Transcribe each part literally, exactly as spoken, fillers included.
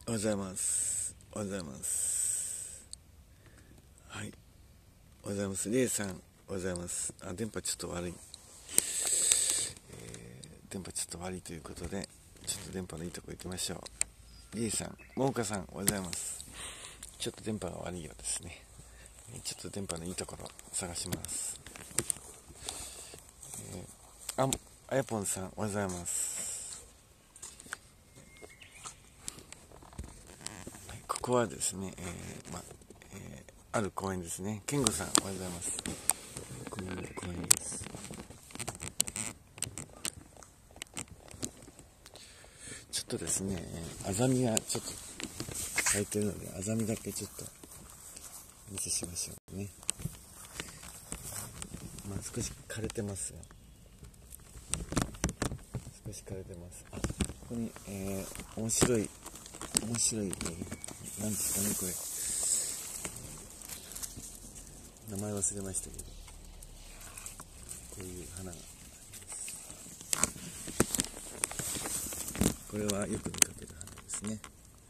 おはようございます。おはようございます。はい。おはようございます。リエさん、おはようございます。あ、電波ちょっと悪い。えー、電波ちょっと悪いということで、ちょっと電波のいいとこ行きましょう。リエさん、ももかさん、おはようございます。ちょっと電波が悪いようですね。ちょっと電波のいいところ探します。えー、あ、あやぽんさん、おはようございます。ここはですね、えーまえー、ある公園ですね。健吾さん、おはようございます。こういう公園です。ちょっとですね、アザミがちょっと咲いてるので、アザミだけちょっとお見せしましょうね。まあ少し枯れてますよ。少し枯れてます。あ、ここに、えー、面白い面白い、えー何ですかね、これ。名前忘れましたけど、こういう花が。これはよく見かける花ですね。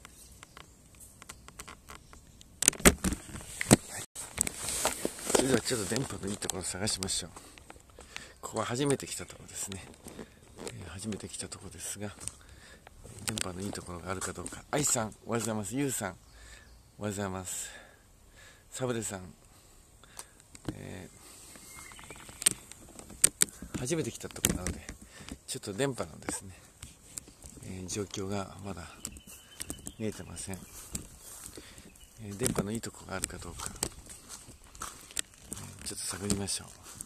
はい。それではちょっと電波のいいところを探しましょう。ここは初めて来たところですね。えー、初めて来たところですが、電波のいいところがあるかどうか。愛さん、おはようございます。ゆうさん、おはようございます。サブレさん、えー、初めて来たところなので、ちょっと電波のですね、えー、状況がまだ見えてません。えー、電波のいいところがあるかどうか、えー、ちょっと探りましょう。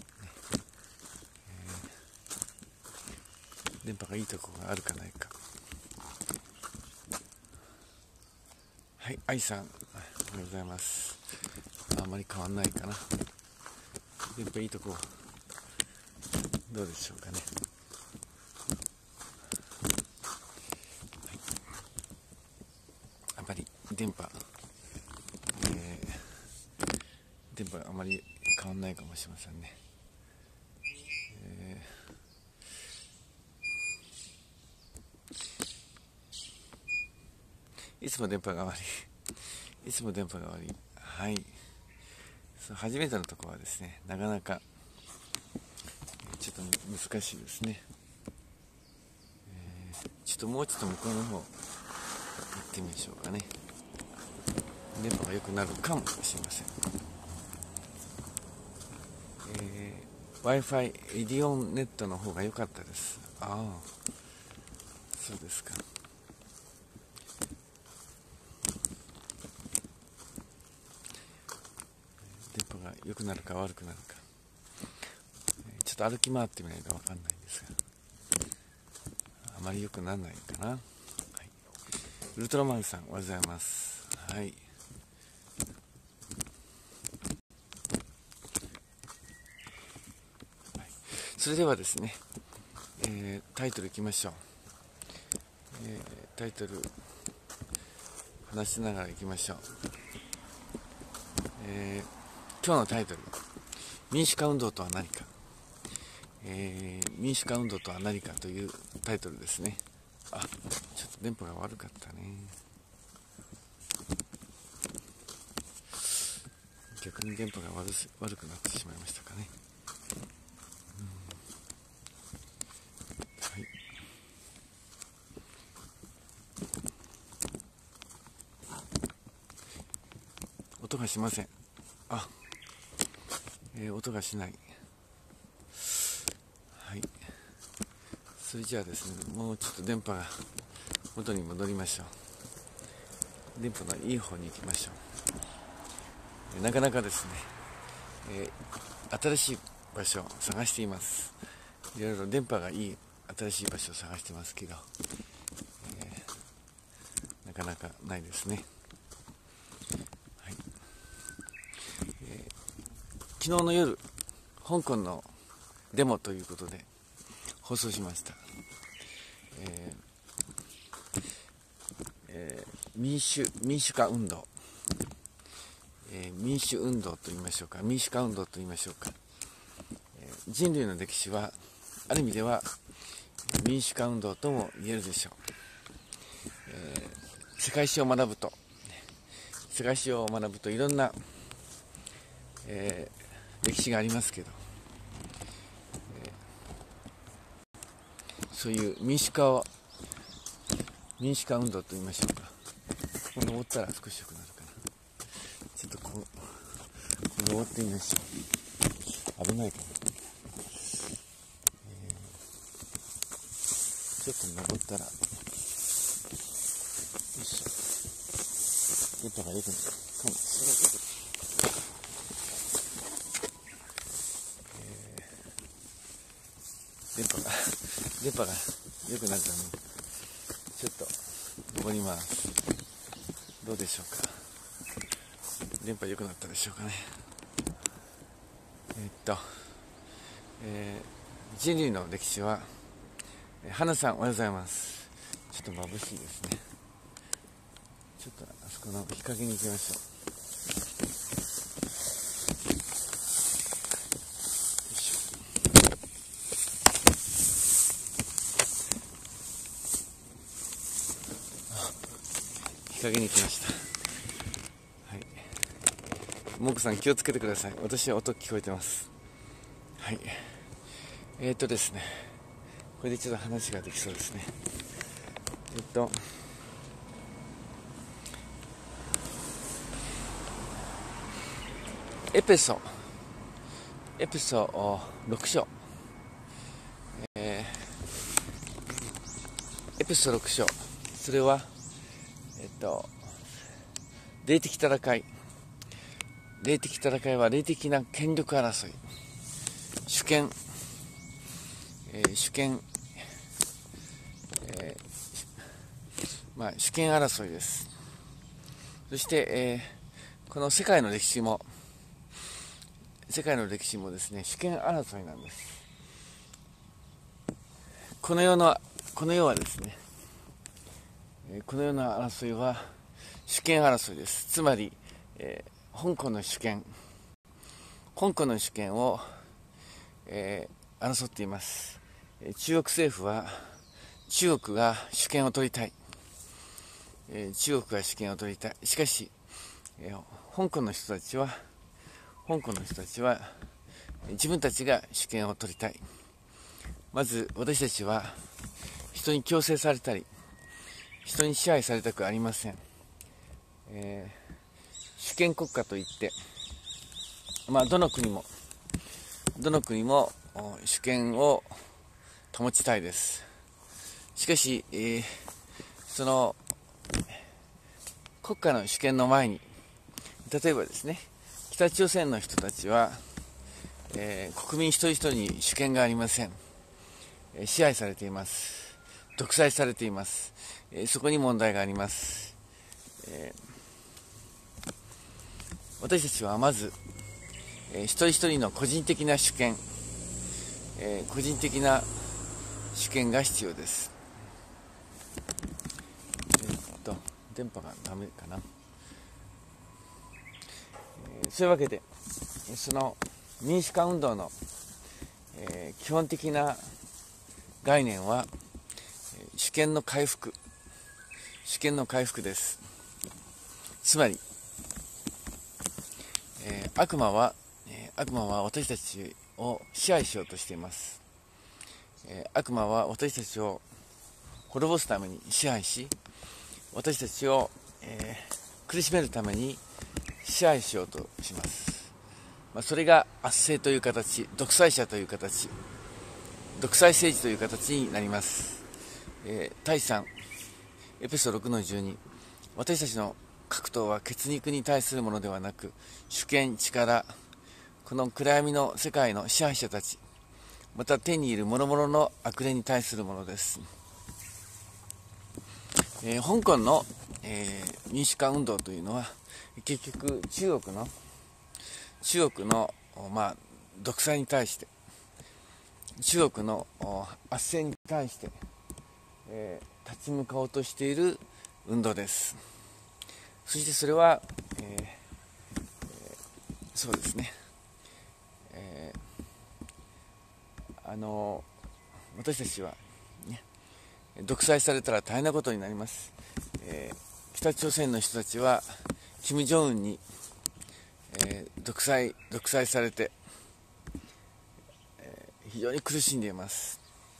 えー、電波がいいところがあるかないか。はい、愛さん、おはようございます。あんまり変わんないかな。電波いいとこどうでしょうかね。はい、あまり電波、えー、電波あまり変わんないかもしれませんね。えー、いつも電波が悪い。いつも電波が悪い。はい。そう、初めてのところはですね、なかなかちょっと難しいですね。えー、ちょっともうちょっと向こうの方行ってみましょうかね。電波が良くなるかもしれません。えー、Wi-Fi エディオンネットの方が良かったです。ああ、そうですか。電波が良くなるか悪くなるか、ちょっと歩き回ってみないと分かんないんですが、あまり良くならないかな。はい、ウルトラマンさん、おはようございます。はい。それではですね、えー、タイトルいきましょう。えー、タイトル話しながらいきましょう。えー、今日のタイトル、民主化運動とは何か、えー、民主化運動とは何かというタイトルですね。あ、ちょっと電波が悪かったね。逆に電波が 悪, 悪くなってしまいましたかね。うん、はい。音がしません。あ、えー、音がしない。はい。それじゃあですね、もうちょっと電波が元に戻りましょう。電波のいい方に行きましょう。なかなかですね、えー、新しい場所を探しています。いろいろ電波がいい新しい場所を探してますけど、えー、なかなかないですね。はい。えー、昨日の夜、香港のデモということで放送しました。えーえー、民主民主化運動、えー、民主運動と言いましょうか、民主化運動と言いましょうか、えー、人類の歴史はある意味では民主化運動とも言えるでしょう。えー、 世界史を学ぶと世界史を学ぶといろんな、えー、歴史がありますけど、えー、そういう民主化を民主化運動と言いましょうか。ここ登ったら少し良くなるかな。ちょっとこう、こう登ってみましょう。危ないかな。えー、ちょっと登ったら、よいしょ。電波が良くなるかもしれないけど、えー、電波が電波が良くなるためにちょっと登ります。どうでしょうか。電波良くなったでしょうかね。えー、っと、えー、人類の歴史は、えー、花さんおはようございます。ちょっと眩しいですね。ちょっとあそこの日陰に行きましょう。日陰に行きました。はい。もこさん気をつけてください。私は音聞こえてます。はい。えー、っとですね。これでちょっと話ができそうですね。えっと。エペソ。エペソろく章。えー、エペソろく章。それは、えっと、霊的戦い。霊的戦いは霊的な権力争い。主権、えー、主権、えー、まあ主権争いです。そして、えー、この世界の歴史も、世界の歴史もですね、主権争いなんです。この世の、この世はですね、このような争いは主権争いです。つまり、えー、香港の主権香港の主権を、えー、争っています。中国政府は中国が主権を取りたい、えー、中国が主権を取りたい。しかし、えー、香港の人たちは香港の人たちは自分たちが主権を取りたい。まず私たちは人に強制されたり人に支配されたくありません。えー、主権国家といって、まあ、どの国もどの国も主権を保ちたいです。しかし、えー、その国家の主権の前に、例えばですね、北朝鮮の人たちは、えー、国民一人一人に主権がありません。えー、支配されています。独裁されています。えー、そこに問題があります。えー、私たちはまず、えー、一人一人の個人的な主権、えー、個人的な主権が必要です。えー、っと電波がダメかな。えー、そういうわけでその民主化運動の、えー、基本的な概念は主権の回復主権の回復です。つまり、えー、悪魔は、えー、悪魔は私たちを支配しようとしています。えー、悪魔は私たちを滅ぼすために支配し、私たちを、えー、苦しめるために支配しようとします。まあ、それが圧政という形、独裁者という形、独裁政治という形になります。えー、第さんエペソろくのじゅうに、私たちの格闘は血肉に対するものではなく、主権、力、この暗闇の世界の支配者たち、また天にいる諸々の悪霊に対するものです。えー、香港の、えー、民主化運動というのは結局中国の中国の、まあ、独裁に対して、中国の圧政に対して、えー、立ち向かおうとしている運動です。そしてそれは、えーえー、そうですね、えー、あの私たちは、ね、独裁されたら大変なことになります。えー、 北朝鮮の人たちは金正恩に、えー、独裁独裁されて、えー、非常に苦しんでいます。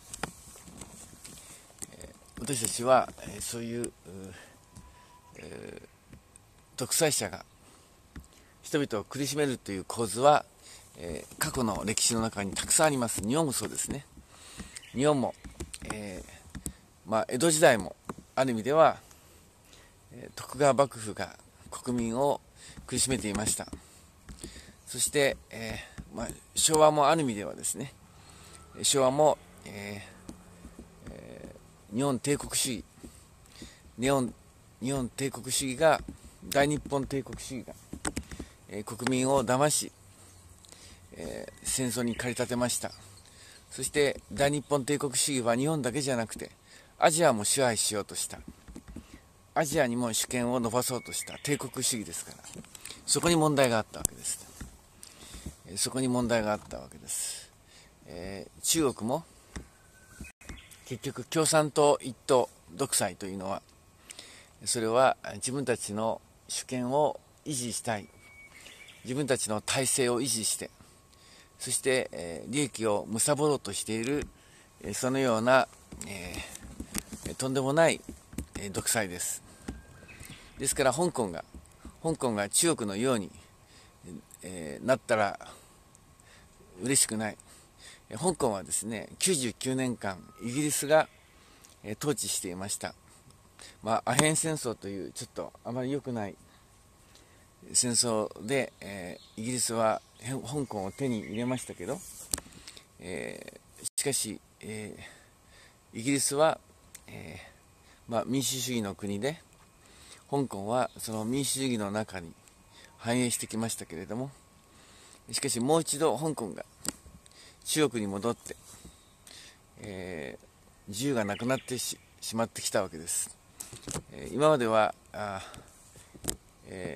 えー、私たちは、えー、そういう、えー、独裁者が人々を苦しめるという構図は、えー、過去の歴史の中にたくさんあります。日本もそうですね。日本も、えーまあ、江戸時代もある意味では、えー、徳川幕府が国民を苦しめていました。そして、えーまあ、昭和もある意味ではですね、昭和も、えーえー、日本帝国主義日本日本帝国主義が大日本帝国主義が、えー、国民を騙し、えー、戦争に駆り立てました。そして大日本帝国主義は日本だけじゃなくてアジアも支配しようとした。アジアにも主権を伸ばそうとした帝国主義ですから、そこに問題があったわけです。そこに問題があったわけです。えー、中国も結局共産党一党独裁というのは、それは自分たちの主権を維持したい、自分たちの体制を維持して、そして、えー、利益を貪ろうとしている、えー、そのような、えー、とんでもない、えー、独裁です。ですから香港が香港が中国のように、えー、なったら嬉しくない。香港はですね、きゅうじゅうきゅうねんかんイギリスが、えー、統治していました。まあ、アヘン戦争というちょっとあまり良くない戦争で、えー、イギリスは香港を手に入れましたけど、えー、しかし、えー、イギリスは、えーまあ、民主主義の国で、香港はその民主主義の中に繁栄してきましたけれども、しかしもう一度香港が中国に戻って、えー、自由がなくなって し, しまってきたわけです。えー、今まではあ、え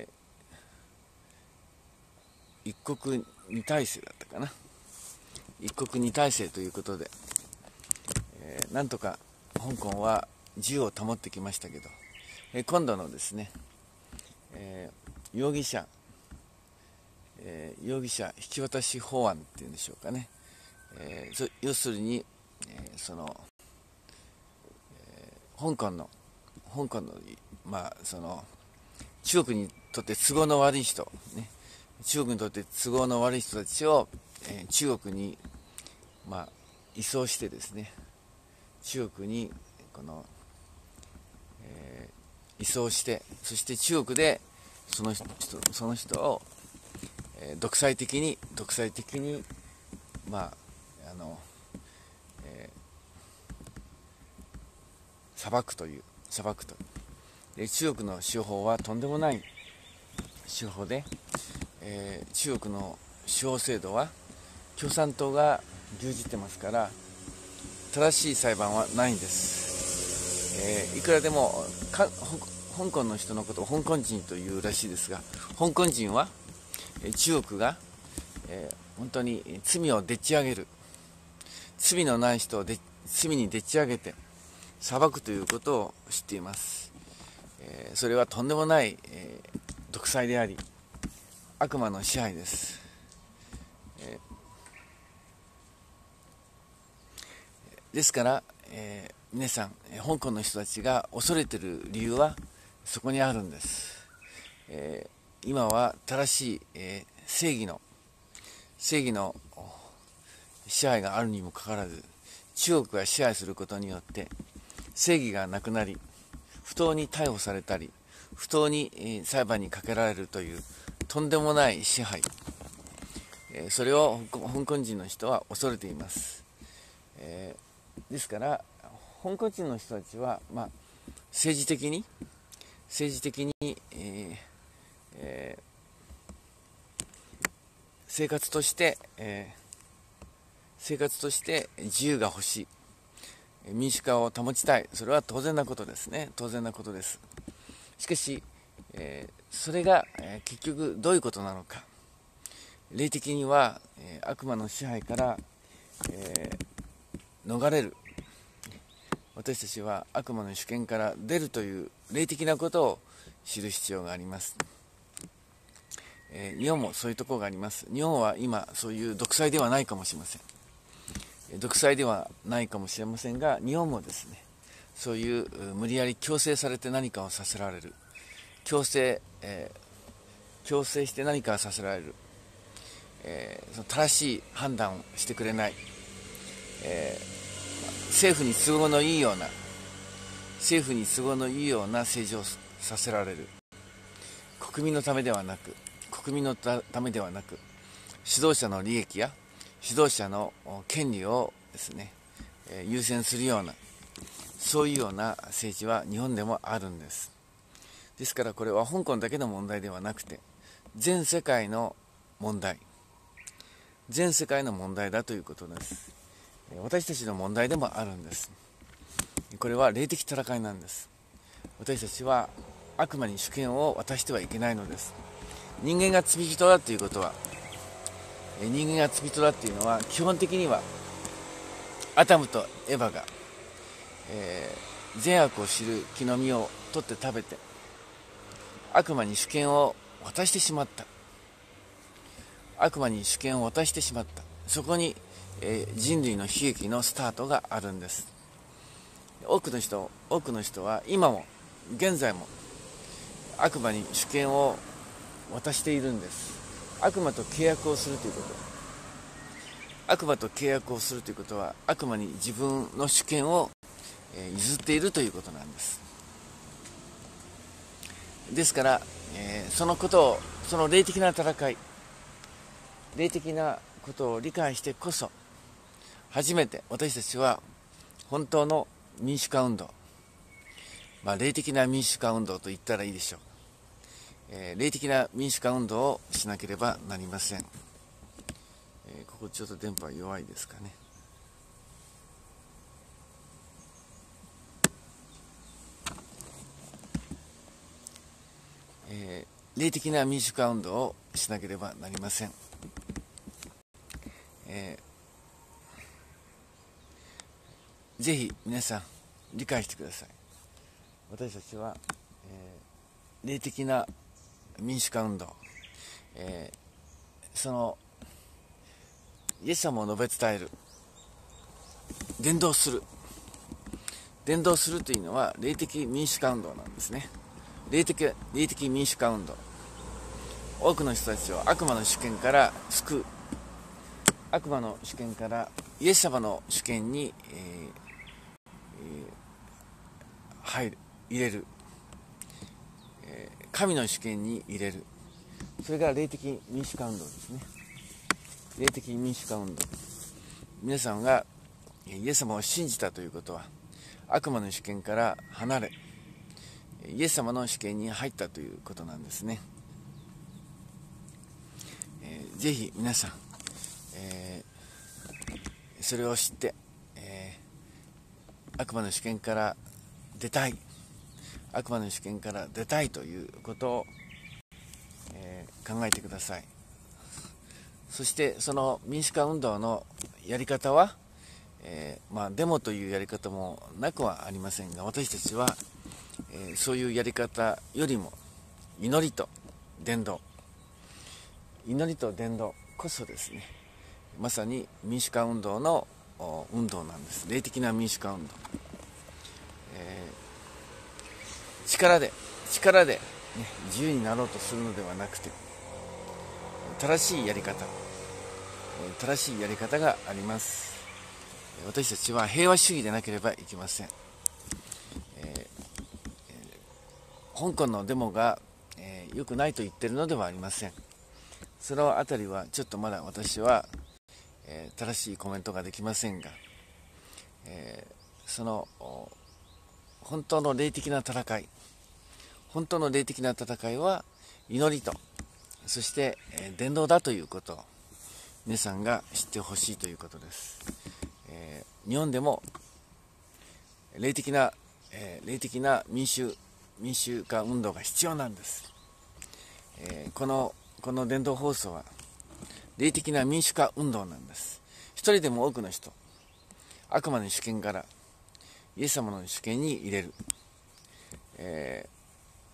ー、一国二体制だったかな。一国二体制ということで、えー、なんとか香港は自由を保ってきましたけど、えー、今度のですね、えー、容疑者、えー、容疑者引き渡し法案っていうんでしょうかね、えー、要するに、えー、その、えー、香港の香港の、まあ、その中国にとって都合の悪い人、ね、中国にとって都合の悪い人たちを、えー、中国に、まあ、移送してですね、中国にこの、えー、移送して、そして中国でその人その人を、えー、独裁的に独裁的にまああの、えー、裁くという裁くとで、中国の司法はとんでもない司法で、えー、中国の司法制度は共産党が牛耳ってますから、正しい裁判はないんです。えー、いくらでもか香港の人のことを香港人というらしいですが、香港人は、えー、中国が、えー、本当に罪をでっち上げる、罪のない人をで罪にでっち上げて裁くということを知っています。えー、それはとんでもない、えー、独裁であり悪魔の支配です。えー、ですから、えー、皆さん香港の人たちが恐れている理由はそこにあるんです。えー、今は正しい、えー、正義の正義の支配があるにもかかわらず、中国が支配することによって正義がなくなり、不当に逮捕されたり不当に裁判にかけられるというとんでもない支配、それを香港人の人は恐れています。えー、ですから香港人の人たちは、まあ、政治的に政治的に、えーえー、生活として、えー、生活として自由が欲しい、民主化を保ちたい、それは当然なことですね。当然なことです。しかし、えー、それが、えー、結局どういうことなのか。霊的には、えー、悪魔の支配から、えー、逃れる、私たちは悪魔の主権から出るという霊的なことを知る必要があります。えー、日本もそういうところがあります。日本は今そういう独裁ではないかもしれません。独裁ではないかもしれませんが、日本もですね、そういう無理やり強制されて何かをさせられる、強制、えー、強制して何かをさせられる、えー、その正しい判断をしてくれない、えー、政府に都合のいいような政府に都合のいいような政治をさせられる、国民のためではなく国民のためではなく指導者の利益や指導者の権利をですね、えー、優先するような、そういうような政治は日本でもあるんです。ですからこれは香港だけの問題ではなくて、全世界の問題全世界の問題だということです。私たちの問題でもあるんです。これは霊的戦いなんです。私たちは悪魔に主権を渡してはいけないのです。人間が罪人だということは、人間が罪人だというのは基本的にはアダムとエヴァが、えー、善悪を知る木の実を取って食べて悪魔に主権を渡してしまった。悪魔に主権を渡してしまった。そこに、えー、人類の悲劇のスタートがあるんです。多くの人多くの人は今も現在も悪魔に主権を渡しているんです。悪魔と契約をするということ悪魔と契約をするということは、悪魔に自分の主権を、えー、譲っているということなんです。ですから、えー、そのことをその霊的な戦い霊的なことを理解してこそ、初めて私たちは本当の民主化運動、まあ、霊的な民主化運動と言ったらいいでしょう、えー、霊的な民主化運動をしなければなりません。えー、ここちょっと電波弱いですかね。えー、霊的な民主化運動をしなければなりません。えー、ぜひ皆さん理解してください。私たちは、えー、霊的な民主化運動、えー、そのイエス様を述べ伝える、伝道する伝道するというのは霊的民主化運動なんですね。霊的、霊的民主化運動、多くの人たちを悪魔の主権から救う、悪魔の主権からイエス様の主権に、えーえー、入る入れる、えー、神の主権に入れる、それが霊的民主化運動ですね。霊的民主化運動、皆さんがイエス様を信じたということは、悪魔の主権から離れイエス様の主権に入ったということなんですね。えー、ぜひ皆さん、えー、それを知って、えー、悪魔の主権から出たい悪魔の主権から出たいということを、えー、考えてください。そしてその民主化運動のやり方は、えーまあ、デモというやり方もなくはありませんが、私たちは、えー、そういうやり方よりも祈りと伝道祈りと伝道こそですね、まさに民主化運動の運動なんです。霊的な民主化運動、えー、力で力で、ね、自由になろうとするのではなくて、正しいやり方正しいやり方があります。私たちは平和主義でなければいけません。えー、香港のデモが、えー、良くないと言っているのではありません。そのあたりはちょっとまだ私は、えー、正しいコメントができませんが、えー、その本当の霊的な戦い本当の霊的な戦いは祈りと、そして、えー、伝道だということを皆さんが知ってほしいということです。えー、日本でも霊的な、えー、霊的な民主民主化運動が必要なんです。えー、このこの伝道放送は霊的な民主化運動なんです。一人でも多くの人、悪魔の主権からイエス様の主権に入れる、え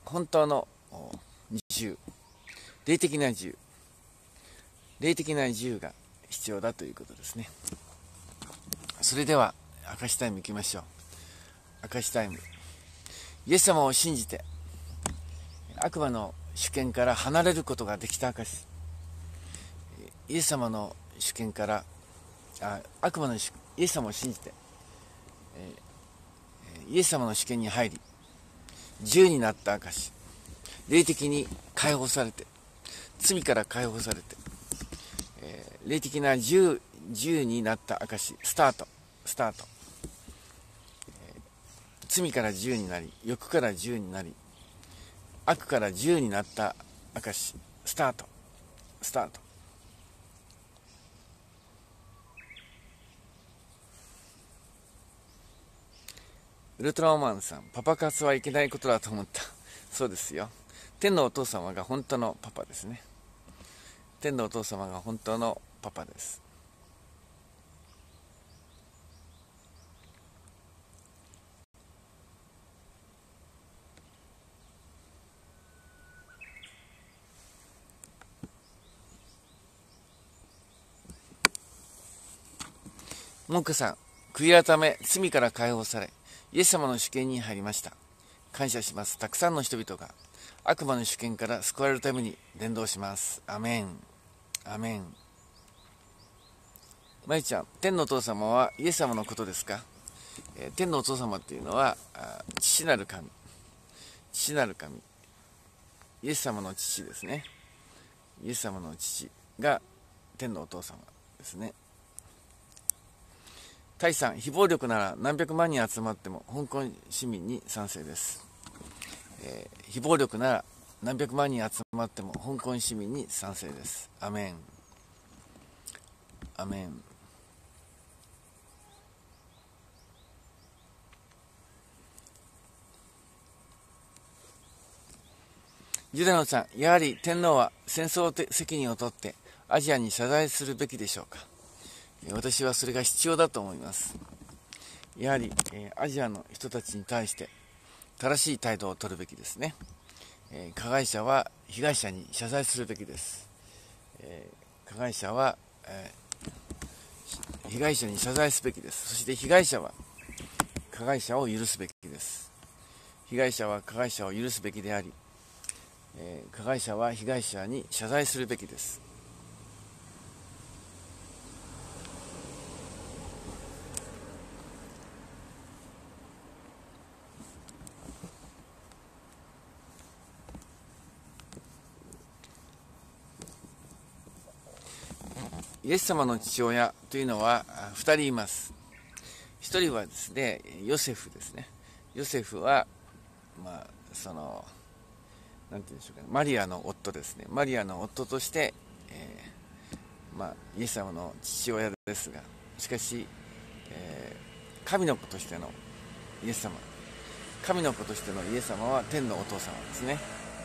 本当の自由、霊的な自由、霊的な自由が必要だということですね。それでは証しタイムいきましょう。証しタイム。イエス様を信じて悪魔の主権から離れることができた証。イエス様の主権からあ悪魔の主イエス様を信じて、えー、イエス様の主権に入り自由になった証。霊的に解放されて、罪から解放されて、えー、霊的な自由、自由になった証。スタートスタート、えー、罪から自由になり、欲から自由になり、悪から自由になった証。スタートスタート。ウルトラマンさん、パパ活はいけないことだと思った。そうですよ。天のお父様が本当のパパですね。天のお父様が本当のパパです。文句さん、悔い改め、罪から解放され、イエス様の主権に入りました。感謝します。たくさんの人々が悪魔の主権から救われるために伝道します。アメン。アメン。まゆちゃん、天のお父様はイエス様のことですか？えー、天のお父様っていうのは父なる神、父なる神、イエス様の父ですね。イエス様の父が天のお父様ですね。タイさん、非暴力なら何百万人集まっても香港市民に賛成です。えー、非暴力なら何百万人集まっても香港市民に賛成です。アメン。アメン。ジュダノさん、やはり天皇は戦争責任を取ってアジアに謝罪するべきでしょうか？私はそれが必要だと思います。やはり、えー、アジアの人たちに対して正しい態度を取るべきですね。えー、加害者は被害者に謝罪するべきです。えー、加害者は、えー、被害者に謝罪すべきです。そして被害者は加害者を許すべきです。被害者は加害者を許すべきであり、えー、加害者は被害者に謝罪するべきです。イエス様の父親というのはふたりいます。ひとりはですね、ヨセフですね。ヨセフは、まあ、その、なんていうんでしょうかね、マリアの夫ですね。マリアの夫として、えー、まあ、イエス様の父親ですが、しかし、えー、神の子としてのイエス様、神の子としてのイエス様は天のお父様ですね。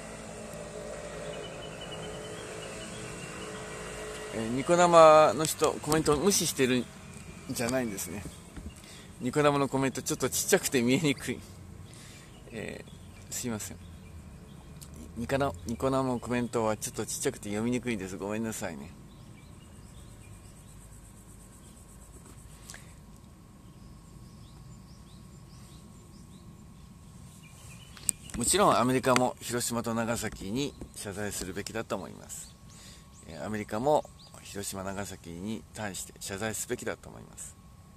えー、ニコ生の人、コメントを無視してるんじゃないんですね。ニコ生のコメントちょっとちっちゃくて見えにくい。えー、すいません。ニコ生ニコ生のコメントはちょっとちっちゃくて読みにくいです。ごめんなさいね。もちろんアメリカも広島と長崎に謝罪するべきだと思います。アメリカも広島長崎に対して謝罪すべきだと思います。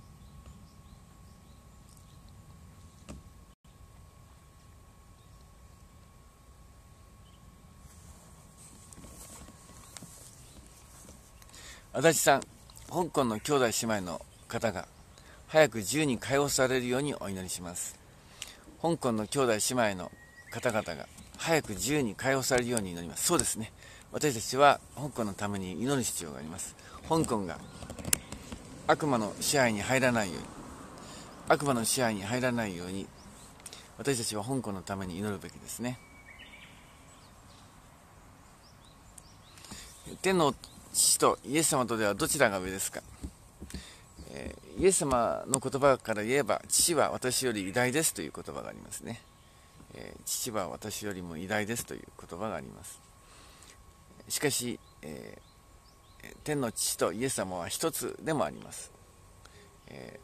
足立さん、香港の兄弟姉妹の方が早く自由に解放されるようにお祈りします。香港の兄弟姉妹の方々が早く自由に解放されるように祈ります。そうですね。私たちは香港のために祈る必要があります。香港が悪魔の支配に入らないように、悪魔の支配に入らないように、私たちは香港のために祈るべきですね。天の父とイエス様とではどちらが上ですか？えー、イエス様の言葉から言えば、父は私より偉大ですという言葉がありますね。 えー、父は私よりも偉大ですという言葉があります。しかし、えー、天の父とイエス様は一つでもあります。え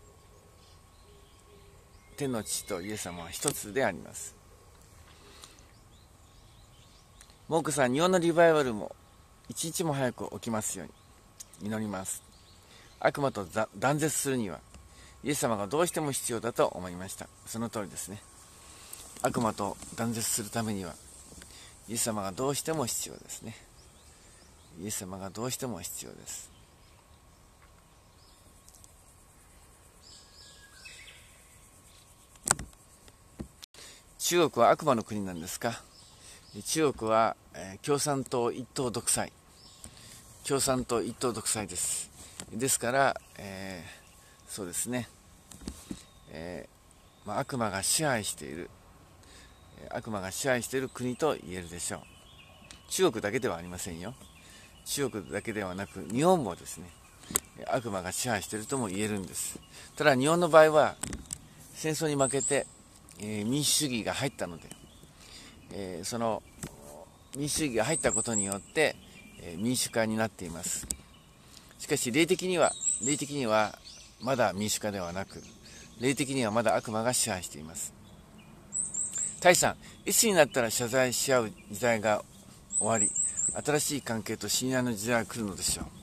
ー、天の父とイエス様は一つであります。モークさん、日本のリバイバルも一日も早く起きますように祈ります。悪魔と断絶するにはイエス様がどうしても必要だと思いました。その通りですね。悪魔と断絶するためにはイエス様がどうしても必要ですね。イエス様がどうしても必要です。中国は悪魔の国なんですか？中国は、えー、共産党一党独裁共産党一党独裁です。ですから、えー、そうですね、えーまあ、悪魔が支配している悪魔が支配している国と言えるでしょう。中国だけではありませんよ。中国だけではなく日本もですね、悪魔が支配しているとも言えるんです。ただ日本の場合は戦争に負けて、えー、民主主義が入ったので、えー、その民主主義が入ったことによって、えー、民主化になっています。しかし霊的には霊的にはまだ民主化ではなく、霊的にはまだ悪魔が支配しています。タイさん、いつになったら謝罪し合う時代が終わり、新しい関係と信頼の時代が来るのでしょう。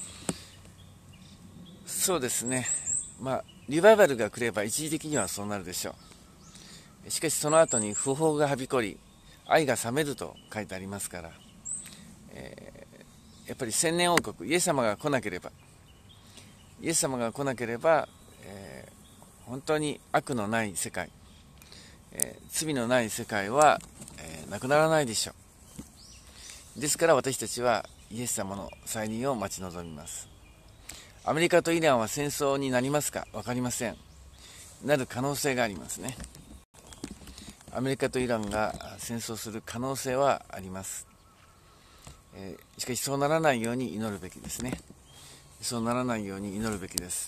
そうですね、まあリバイバルが来れば一時的にはそうなるでしょう。しかしその後に不法がはびこり、愛が冷めると書いてありますから、えー、やっぱり千年王国、イエス様が来なければイエス様が来なければ、えー、本当に悪のない世界、えー、罪のない世界は、えー、なくならないでしょう。ですから私たちはイエス様の再臨を待ち望みます。アメリカとイランは戦争になりますか？分かりません。なる可能性がありますね。アメリカとイランが戦争する可能性はあります。えー、しかしそうならないように祈るべきですね。そうならないように祈るべきです。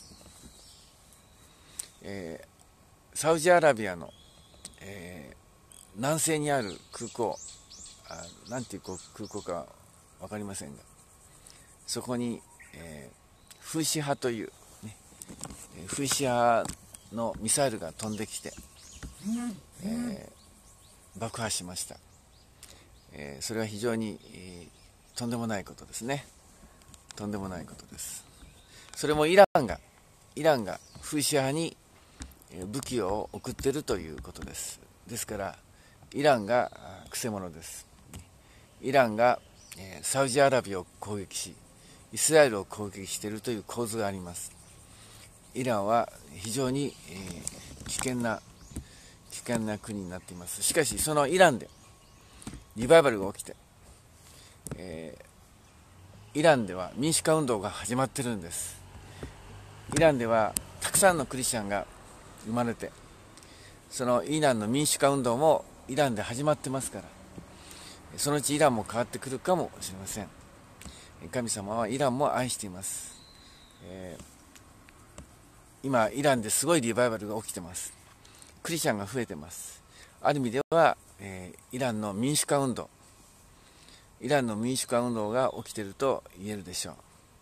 えー、サウジアラビアの、えー、南西にある空港、あなんていう空港か分かりませんが、そこに、えーフーシ派という、ね、フーシ派のミサイルが飛んできて、えー、爆破しました。えー、それは非常に、えー、とんでもないことですね。とんでもないことです。それもイランがイランがフーシ派に武器を送っているということです。ですからイランがくせ者です。イランが、えー、サウジアラビアを攻撃しイスラエルを攻撃しているという構図があります。イランは非常に、えー、危険な危険な国になっています。しかしそのイランでリバイバルが起きて、えー、イランでは民主化運動が始まっているんです。イランではたくさんのクリスチャンが生まれて、そのイランの民主化運動もイランで始まってますから、そのうちイランも変わってくるかもしれません。神様はイランも愛しています。えー、今イランですごいリバイバルが起きてます。クリスチャンが増えてます。ある意味では、えー、イランの民主化運動イランの民主化運動が起きていると言えるでしょう。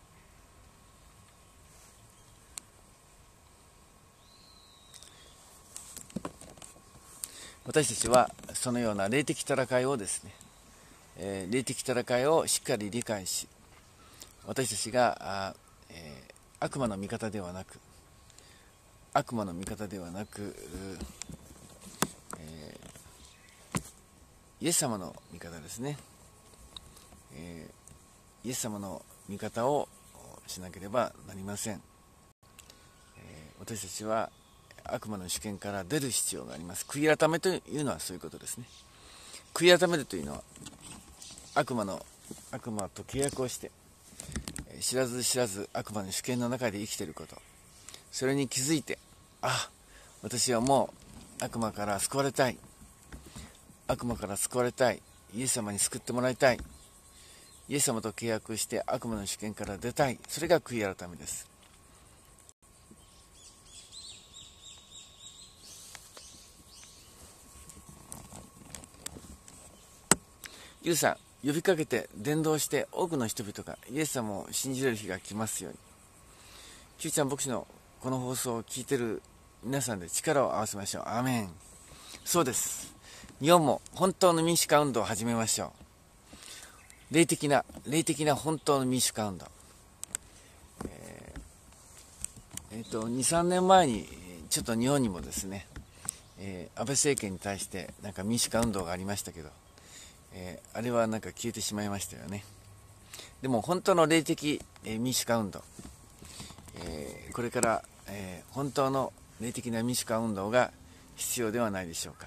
私たちはそのような霊的戦いをですね、えー、霊的戦いをしっかり理解し、私たちが、えー、悪魔の味方ではなく悪魔の味方ではなく、えー、イエス様の味方ですね、えー、イエス様の味方をしなければなりません。えー、私たちは悪魔の主権から出る必要があります。悔い改めというのはそういうことですね。悔い改めるというのは悪魔の悪魔と契約をして知らず知らず悪魔の主権の中で生きていること、それに気づいて、あ、私はもう悪魔から救われたい悪魔から救われたいイエス様に救ってもらいたい、イエス様と契約して悪魔の主権から出たい、それが悔い改めです。 ユウさん、呼びかけて伝道して多くの人々がイエス様を信じれる日が来ますように。キューちゃん牧師のこの放送を聞いている皆さんで力を合わせましょう。アーメン。そうです。日本も本当の民主化運動を始めましょう。霊的な霊的な本当の民主化運動。えーえー、とにさんねんまえにちょっと日本にもですね、えー、安倍政権に対してなんか民主化運動がありましたけど、えー、あれはなんか消えてしまいましたよね。でも本当の霊的、えー、民主化運動、えー、これから、えー、本当の霊的な民主化運動が必要ではないでしょうか。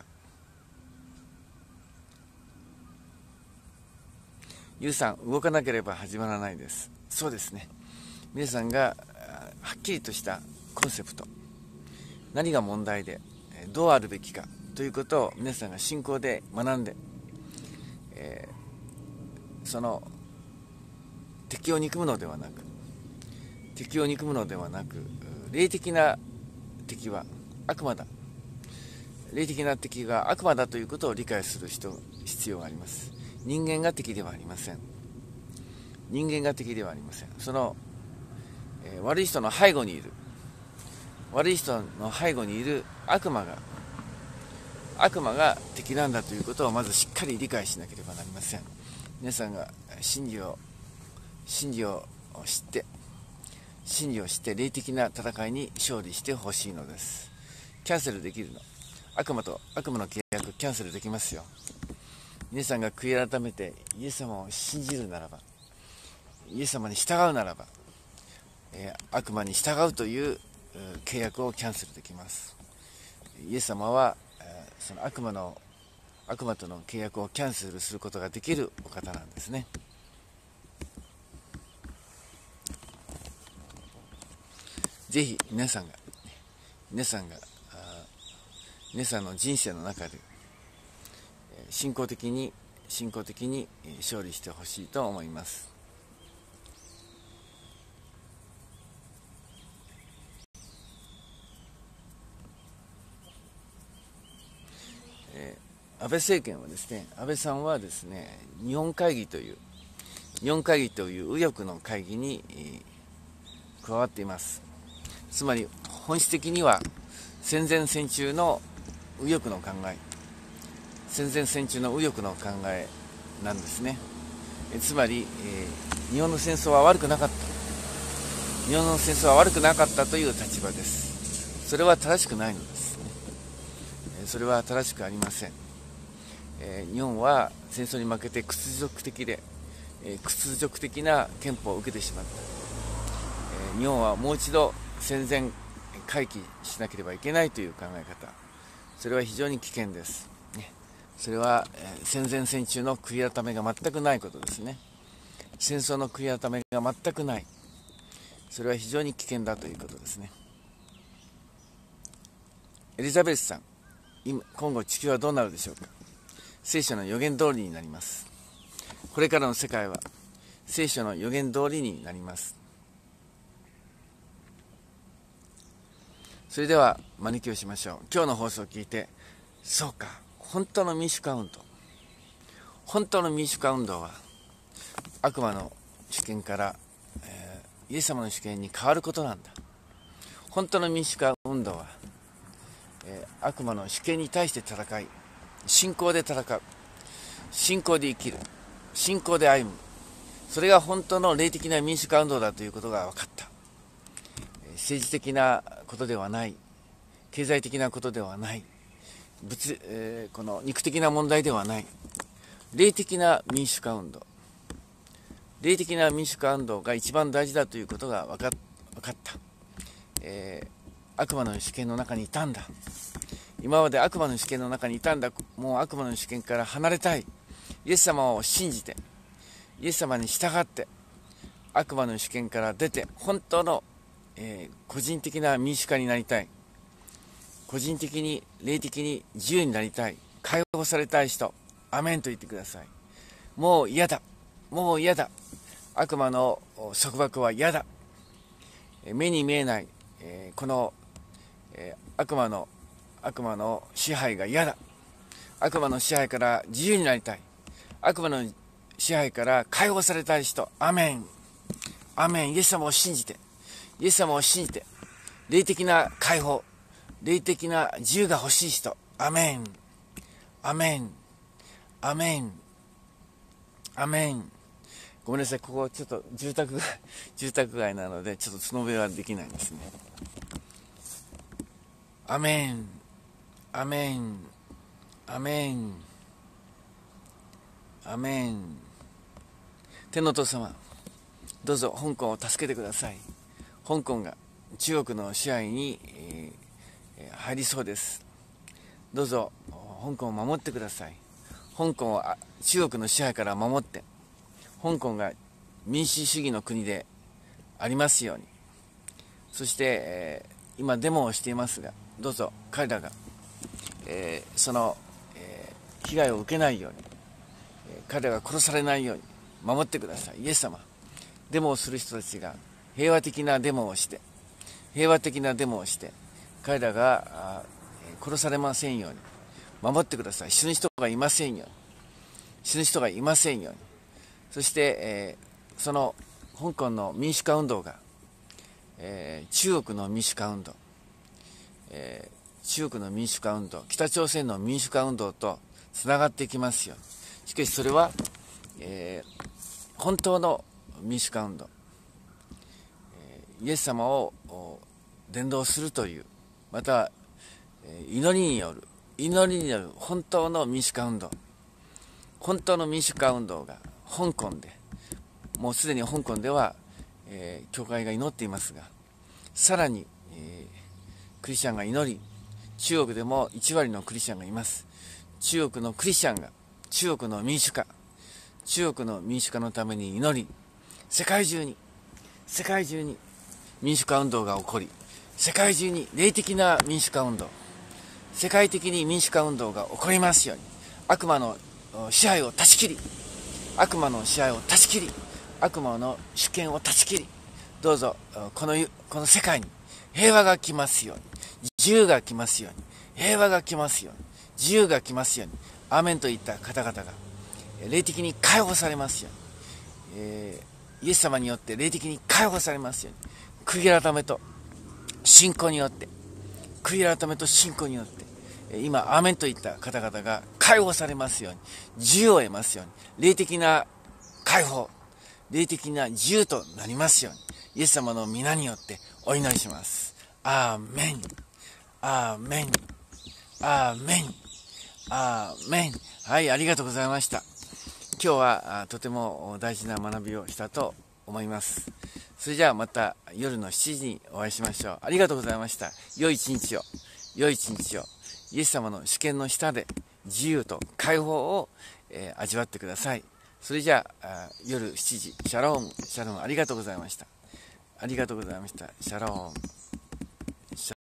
ユウさん、動かなければ始まらないです。そうですね。皆さんがはっきりとしたコンセプト、何が問題でどうあるべきかということを皆さんが信仰で学んで、えー、その敵を憎むのではなく敵を憎むのではなく霊的な敵は悪魔だ、霊的な敵が悪魔だということを理解する人必要があります。人間が敵ではありません。人間が敵ではありません。その、えー、悪い人の背後にいる悪い人の背後にいる悪魔が悪魔が敵なんだということをまずしっかり理解しなければなりません。皆さんが真理を真理を知って真理を知って霊的な戦いに勝利してほしいのです。キャンセルできるの、悪魔と悪魔の契約キャンセルできますよ。皆さんが悔い改めてイエス様を信じるならば、イエス様に従うならば、えー、悪魔に従うという契約をキャンセルできます。イエス様は、えー、その悪魔の悪魔との契約をキャンセルすることができるお方なんですね。ぜひ皆さんが皆さんが皆さんの人生の中で信仰的に信仰的に勝利してほしいと思います。えー、安倍政権はですね、安倍さんはですね、日本会議という日本会議という右翼の会議に、えー、加わっています。つまり本質的には戦前戦中の右翼の考え戦前戦中の右翼の考えなんですね。えつまり、えー、日本の戦争は悪くなかった日本の戦争は悪くなかったという立場です。それは正しくないのですね。えそれは正しくありません。えー、日本は戦争に負けて屈辱的で、えー、屈辱的な憲法を受けてしまった。えー、日本はもう一度戦前回帰しなければいけないという考え方、それは非常に危険です。それは戦前戦中の悔い改めが全くないことですね。戦争の悔い改めが全くない、それは非常に危険だということですね。エリザベスさん、今今後地球はどうなるでしょうか。聖書の予言通りになります。これからの世界は聖書の予言通りになります。それでは招きをしましょう。今日の放送を聞いて、そうか、本当の民主化運動本当の民主化運動は悪魔の主権から、えー、イエス様の主権に変わることなんだ。本当の民主化運動は、えー、悪魔の主権に対して戦い、信仰で戦う、信仰で生きる、信仰で歩む、それが本当の霊的な民主化運動だということが分かった。政治的なことではない、経済的なことではない、物、えー、この肉的な問題ではない、霊的な民主化運動霊的な民主化運動が一番大事だということが分か、分かった、えー、悪魔の主権の中にいたんだ。今まで悪魔の主権の中にいたんだ。もう悪魔の主権から離れたい。イエス様を信じてイエス様に従って悪魔の主権から出て本当のえー、個人的な民主化になりたい。個人的に霊的に自由になりたい。解放されたい人、アメンと言ってください。もう嫌だ、もう嫌だ、悪魔の束縛は嫌だ、目に見えない、えー、この、えー、悪魔の悪魔の支配が嫌だ。悪魔の支配から自由になりたい。 悪魔の支配から解放されたい人、アメン、アメン。イエス様を信じて、イエス様を信じて、霊的な解放、霊的な自由が欲しい人、アメン、アメン、アメン、アメン。ごめんなさい、ここちょっと住宅街、住宅街なので、ちょっと角笛はできないですね。アメン、アメン、アメン、アメン。天のお父様、どうぞ香港を助けてください。香港が中国の支配に、えー、入りそうです。どうぞ香港を守ってください。香港を中国の支配から守って、香港が民主主義の国でありますように。そして、えー、今デモをしていますが、どうぞ彼らが、えー、その、えー、被害を受けないように、えー、彼らが殺されないように守ってください。イエス様、デモをする人たちが平和的なデモをして、平和的なデモをして、彼らが殺されませんように守ってください。死ぬ人がいませんように、死ぬ人がいませんように。そして、えー、その香港の民主化運動が、えー、中国の民主化運動、えー、中国の民主化運動、北朝鮮の民主化運動とつながっていきますように。しかしそれは、えー、本当の民主化運動、イエス様を伝道するという、また祈りによる祈りによる本当の民主化運動、本当の民主化運動が香港で、もうすでに香港では、えー、教会が祈っていますが、さらに、えー、クリスチャンが祈り、中国でもいち割のクリスチャンがいます。中国のクリスチャンが中国の民主化、中国の民主化のために祈り、世界中に世界中に民主化運動が起こり、世界中に霊的な民主化運動、世界的に民主化運動が起こりますように。悪魔の支配を断ち切り、悪魔の支配を断ち切り、悪魔の主権を断ち切り、どうぞこのこの世界に平和が来ますように、自由が来ますように、平和が来ますように、自由が来ますように。アーメンといった方々が霊的に解放されますように、えー、イエス様によって霊的に解放されますように。悔い改めと信仰によって、悔い改めと信仰によって、今アーメンといった方々が解放されますように、自由を得ますように。霊的な解放、霊的な自由となりますように、イエス様の皆によってお祈りします。アーメン、アーメン、アーメン、アーメン。はい、ありがとうございました。今日はとても大事な学びをしたと思います。それじゃあまた夜のしちじにお会いしましょう。ありがとうございました。良い一日を、良い一日を。イエス様の主権の下で自由と解放を、えー、味わってください。それじゃあ、あ夜しちじ、シャローム、シャローム、ありがとうございました。ありがとうございました。シャローム。